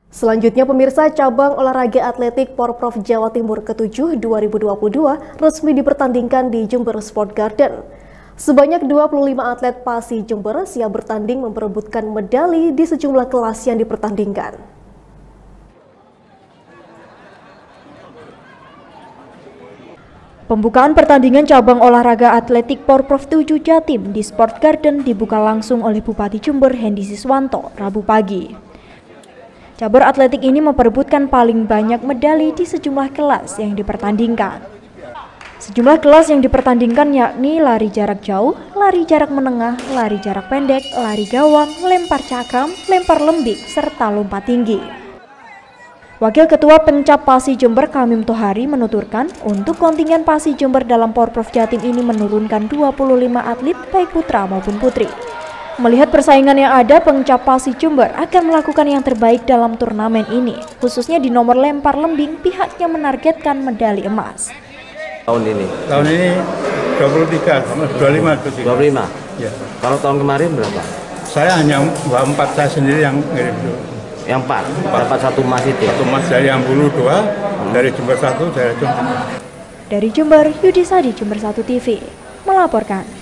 Selanjutnya pemirsa, cabang olahraga atletik Porprov Jawa Timur ke-7 2022 resmi dipertandingkan di Jember Sport Garden. Sebanyak 25 atlet PASI Jember siap bertanding memperebutkan medali di sejumlah kelas yang dipertandingkan. Pembukaan pertandingan cabang olahraga atletik Porprov 7 Jatim di Sport Garden dibuka langsung oleh Bupati Jember Hendy Siswanto Rabu pagi. Cabur atletik ini memperebutkan paling banyak medali di sejumlah kelas yang dipertandingkan. Sejumlah kelas yang dipertandingkan yakni lari jarak jauh, lari jarak menengah, lari jarak pendek, lari gawang, lempar cakram, lempar lembing, serta lompat tinggi. Wakil Ketua Pencap PASI Jember Kamim Tohari menuturkan untuk kontingen PASI Jember dalam Porprov Jatim ini menurunkan 25 atlet baik putra maupun putri. Melihat persaingan yang ada, Pencap PASI Jember akan melakukan yang terbaik dalam turnamen ini. Khususnya di nomor lempar lembing, pihaknya menargetkan medali emas. Tahun ini 23 sama 25. Ya. Kalau tahun kemarin berapa? Saya hanya 4, saya sendiri yang ngirim dulu. Yang 4 dapat 1 emas itu ya? 1 emas dari yang bulu 2, dari Jember 1, dari Jember. Dari Jember, Yudi Sadi, Jember 1 TV melaporkan.